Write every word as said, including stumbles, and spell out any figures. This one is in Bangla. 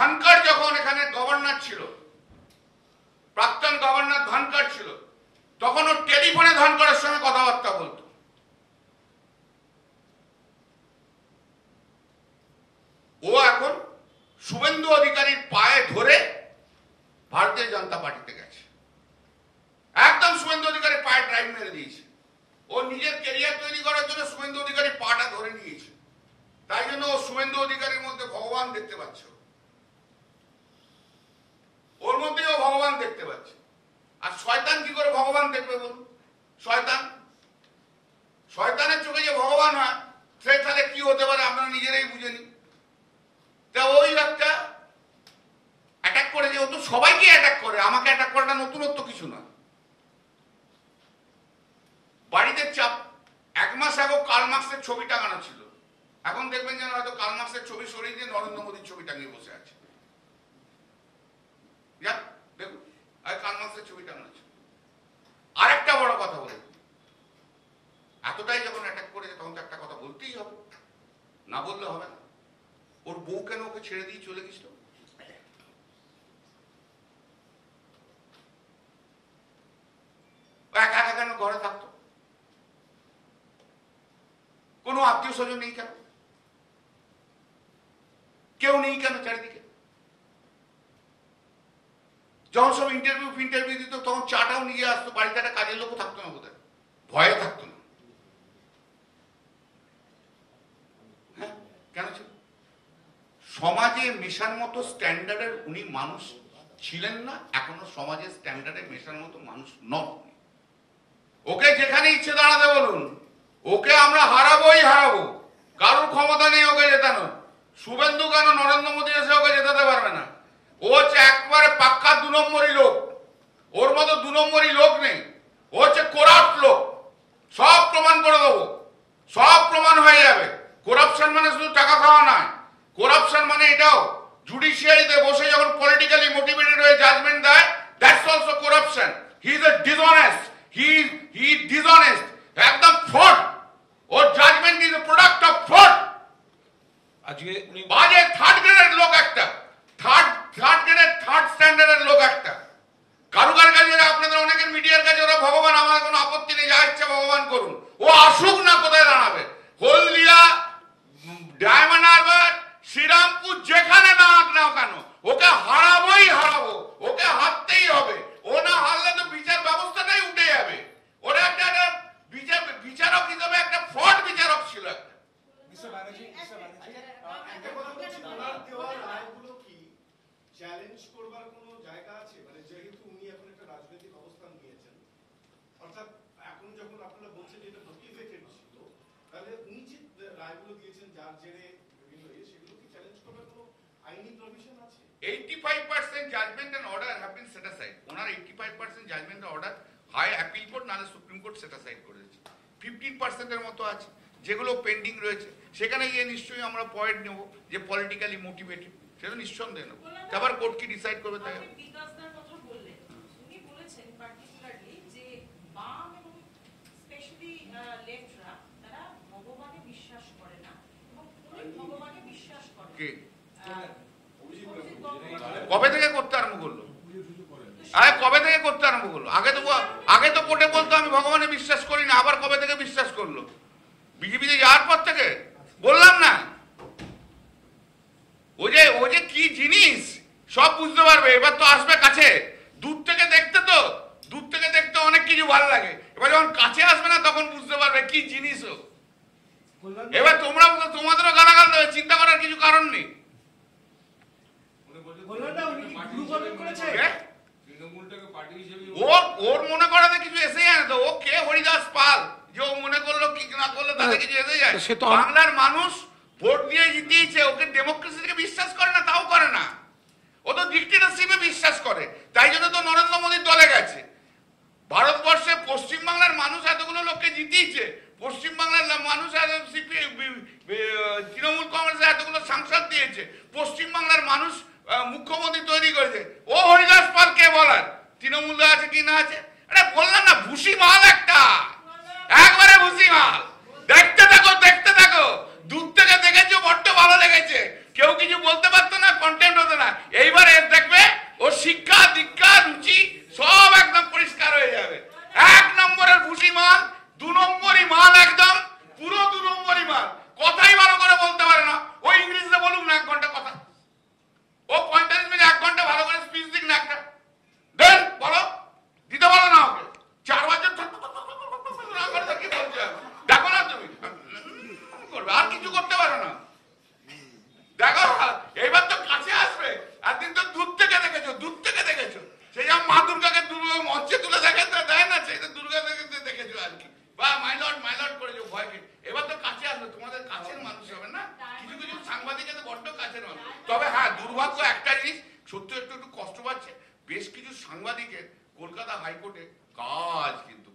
ধনকর যখন এখানে গভর্নর ছিল, প্রাক্তন গভর্নর ধনকর ছিল, তখন ও টেলিফোনে ধনকরের সঙ্গে কথাবার্তা বলতো। ও এখন শুভেন্দু অধিকারীর পায়ে ধরে ভারতীয় জনতা পার্টিতে গেছে, একদম শুভেন্দু অধিকারীর পায়ে ড্রাইভ মেরে দিয়েছে। ও নিজের ক্যারিয়ার তৈরি করার জন্য শুভেন্দু অধিকারীর পাটা ধরে নিয়েছে, তাই জন্য ও শুভেন্দু অধিকারীর মধ্যে ভগবান দেখতে পাচ্ছে, ওর মধ্যে ও ভগবান দেখতে পাচ্ছে। আর শয়তান কি করে ভগবান দেখবে বলুন? শয়তান শয়তানের চোখে যে ভগবান হয়, সে তাহলে কি হতে পারে আপনারা নিজেরাই বুঝে নিন। তা ওই একটা অ্যাটাক করে, যে ও তো সবাইকে অ্যাটাক করে, আমাকে অ্যাটাক করাটা নতুনত্ব কিছু নয়। বাড়িতে চাপ, এক মাস আগে কার্ল মার্কসের ছবি টাঙানো ছিল, এখন দেখবেন যেন হয়তো কার্ল মার্কসের ছবি সরিয়ে দিয়ে নরেন্দ্র মোদীর ছবি টাঙিয়ে বসে আছে। দেখুন, কার্ল মার্কসের ছবি টাঙানো ছিল। আরেকটা বড় কথা বলে, এতটাই যখন অ্যাটাক করেছে তখন তো একটা কথা বলতেই হবে, না বললে হবে না। ওর বউ কেন ওকে ছেড়ে দিয়ে চলে গেছিল? একা একা কেন ঘরে থাকতো? কোনো আত্মীয় স্বজন নেই কেন? কেউ নেই কেন চারিদিকে? যখন সব ইন্টারভিউ ফিন্টারভিউ দিত তখন চাটাও নিয়ে আসতো, বাড়িতে একটা কাজের লোকও থাকতো না, বোধহয় ভয়ে থাকতো না। হ্যাঁ, কেন ছিল? সমাজে মেশার মতো স্ট্যান্ডার্ডের উনি মানুষ ছিলেন না, এখনো সমাজের স্ট্যান্ডার্ডে মেশার মতো মানুষ নন। ওকে যেখানে ইচ্ছে দাঁড়াতে বলুন, ওকে আমরা হারাবোই হারাবো, কারোর ক্ষমতা নেই ওকে জেতানো। শুভেন্দু কেন নরেন্দ্র মোদী এসে ওকে জেতাতে পারবে না? ও হচ্ছে একবারে পাক্কা দু নম্বরই লোক, ওর মতো দু নম্বরই লোক নেই। ও হচ্ছে করাপ্ট লোক, সব প্রমাণ করে দেবো, সব প্রমাণ হয়ে যাবে। করাপশন মানে শুধু টাকা খাওয়া নয়, করাপশন মানে এটাও জুডিশিয়ারিতে বসে যখন পলিটিক্যালি মোটিভেটেড হয়ে জাজমেন্ট দেয়, that's also corruption. He is a dishonest, he he dishonest, একদম ফ্রড। ওর judgment is a product of fraud. আজকে উনি বাজে থার্ড গ্রেডের লোক, একটা থার্ড থার্ড গ্রেডের থার্ড স্ট্যান্ডার্ডের লোক একটা। কারুকার কাছে আপনাদের অনেকের মিডিয়ার কাছে ওরা ভগবান, আমার কোনো আপত্তি নেই, যা ইচ্ছা ভগবান করুন। ও আসুক না, কোথায় দাঁড়াবে? হলদিয়া, ডায়মন্ড হারবার, শ্রীরামপুর, যেখানে না না কেন ওকে হারাবোই হারাবো, ওকে হারতেই হবে। ও না হারলে তো বিচার ব্যবস্থাটাই উঠে যাবে। ওরা একটা বিচার বিচারক হিসেবে একটা ফ্রড বিচারক ছিল একটা। চ্যালেঞ্জ করবার কোনো জায়গা আছে? মানে যেহেতু উনি এখন একটা রাজনৈতিক অবস্থান নিয়েছেন, অর্থাৎ এখন যখন আপনারা বলছেন যে এটা মোটিভেটেড ছিল, তাহলে উনি যে রায়গুলো দিয়েছেন যার জেরে বিভিন্ন ইয়ে, সেগুলো কি চ্যালেঞ্জ করবার কোনো আইনি প্রভিশন আছে? eighty-five percent judgment and order have been set aside. ওনার eighty-five percent judgment and order high appeal court নালে সুপ্রিম কোর্ট সেট অ্যাসাইড করেছে। ফিফটিন পার্সেন্টের মতো আছে যেগুলো পেন্ডিং রয়েছে, সেখানে গিয়ে নিশ্চয়ই আমরা পয়েন্ট নেব যে পলিটিক্যালি মোটিভেটেড, সেটা নিঃসন্দেহ নেব। আবার কোর্ট কি ডিসাইড করবে তাই। বিকাশদার কথা বললেন, উনি বলেছেন পার্টিকুলারলি যে বাম এবং স্পেশালি লেফটরা তারা ভগবানে বিশ্বাস করে না এবং উনি ভগবানে বিশ্বাস করেন। কে কবে থেকে করতে আরম্ভ করলো? আরে কবে থেকে করতে আরম্ভ করলো? আগে তো আগে তো কোর্টে বলতো আমি ভগবানে বিশ্বাস করি না, আবার কবে থেকে বিশ্বাস করলো? বিজেপিতে যাওয়ার পর থেকে। বললাম না, ও যে ও যে কি জিনিস সব বুঝতে পারবে। এবার তো আসবে কাছে, দূর থেকে দেখতে তো দূর থেকে দেখতে অনেক কিছু ভালো লাগে, এবার যখন কাছে আসবে না তখন বুঝতে পারবে কি জিনিস ও। এবার তোমরা তোমাদেরও গালাগাল দেবে, চিন্তা করার কিছু কারণ নেই। ওর মনে করাতে কিছু এসে যায় না তো। ও কে হরিদাস পাল যে ও মনে করলো কি না করলো তাতে কিছু এসে যায়? বাংলার মানুষ ভোট দিয়ে জিতিয়েছে, ওকে ডেমোক্রেসিকে বিশ্বাস করে না, তাও করে না। ও তো ডিক্টেটরশিপে বিশ্বাস করে, তাই জন্য তো নরেন্দ্র মোদীর দলে গেছে। ভারতবর্ষে পশ্চিমবাংলার মানুষ এতগুলো লোককে জিতিয়েছে, পশ্চিমবাংলার মানুষ তৃণমূল কংগ্রেসের এতগুলো সাংসদ দিয়েছে, পশ্চিমবাংলার মানুষ মুখ্যমন্ত্রী তৈরি করেছে। ও হরিদাস পাল কে বলার? তৃণমূল আছে কি না আছে? আরে বললাম না, ভুসি মাল একটা, একবারে ভুসি মাল। দেখতে থাকো দেখতে থাকো, দূর থেকে দেখেছো, বড্ড ভালো লেগেছে। কেউ কিছু বলতে পারতো না, কন্টেন্ট হতো না। কাছের মানুষ হবে না, কিছু কিছু সাংবাদিকের বড্ড কাছের মানুষ। তবে হ্যাঁ, দুর্ভাগ্য একটা জিনিস, সত্যি একটু একটু কষ্ট পাচ্ছে, বেশ কিছু সাংবাদিকের কলকাতা হাইকোর্টে কাজ কিন্তু